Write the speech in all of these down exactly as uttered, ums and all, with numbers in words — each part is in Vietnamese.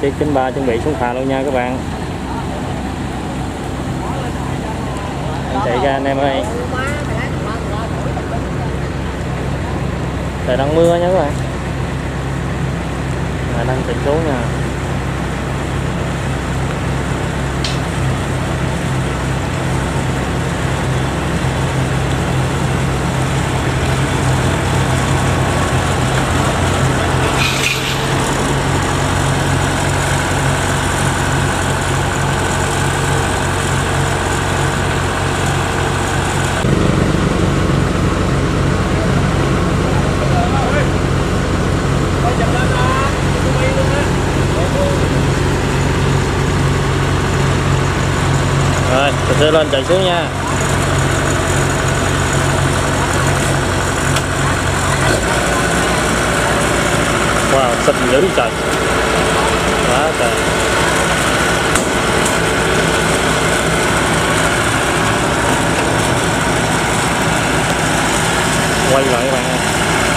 chiếc chín ba chuẩn bị xuống phà luôn nha các bạn. Chạy ra anh em ơi. Trời đang mưa nha các bạn. À, đang chạy xuống nha. Rồi, mình sẽ lên chạy xuống nha. Wow, xịn dữ trời. Quá trời. Quay lại các bạn ơi.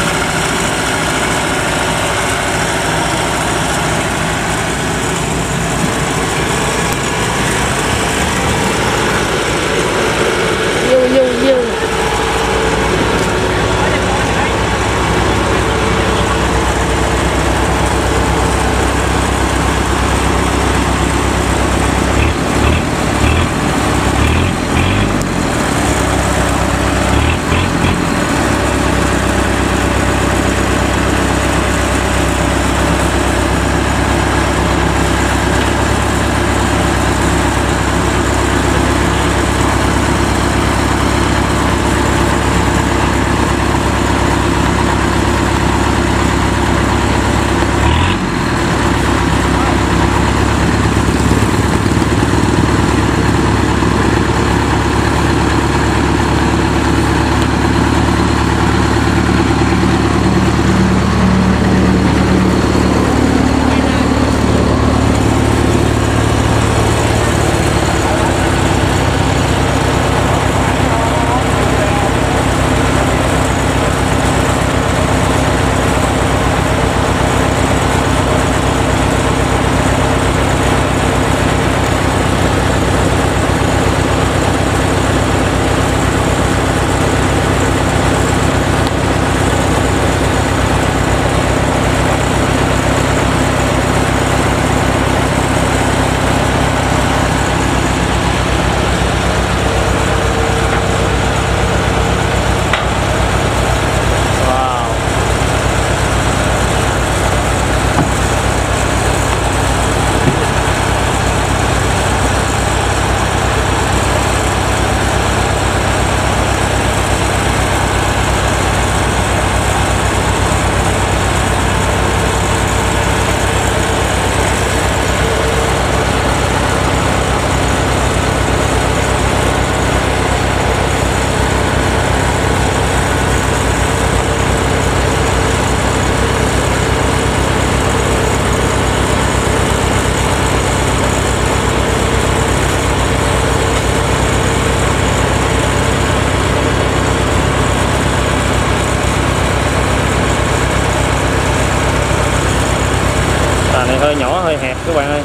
Này hơi nhỏ hơi hẹp các bạn ơi.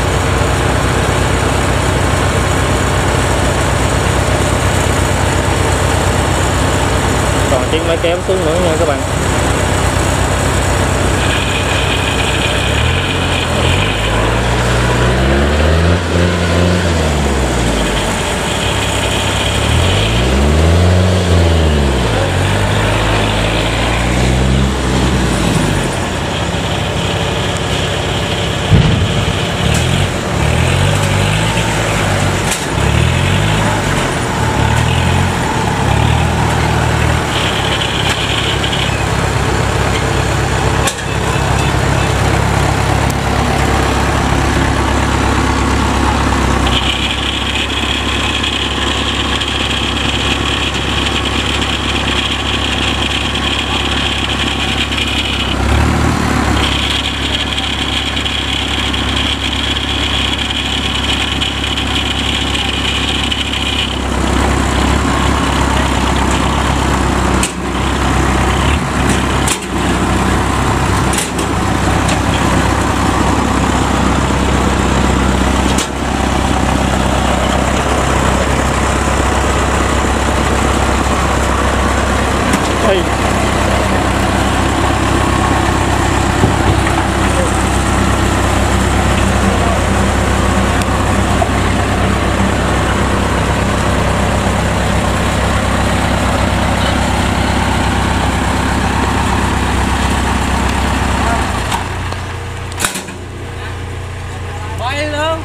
Còn chiếc máy kéo xuống nữa nha các bạn. Ê. Bay luôn.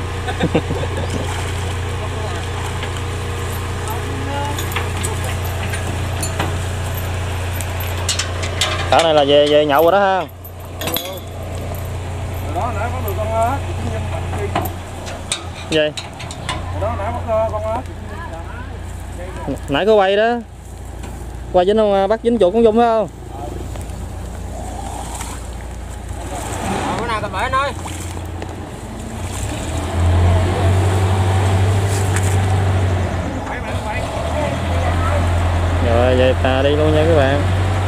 Thằng này là về về nhậu rồi đó ha. Đó nãy có được con hết. Gì? Đó nãy có con hết. Nãy có quay đó. Quay dính không, bắt dính chuột con Dung phải không? Ờ, bữa nào tao bể nói. Rồi về phà đi luôn nha các bạn.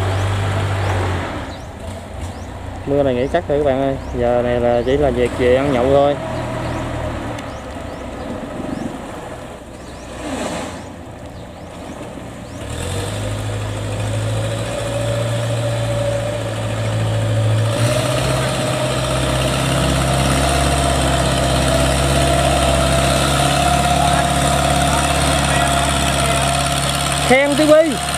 Mưa này nghỉ cắt rồi các bạn ơi. Giờ này là chỉ là việc về ăn nhậu thôi. Khen ti vi.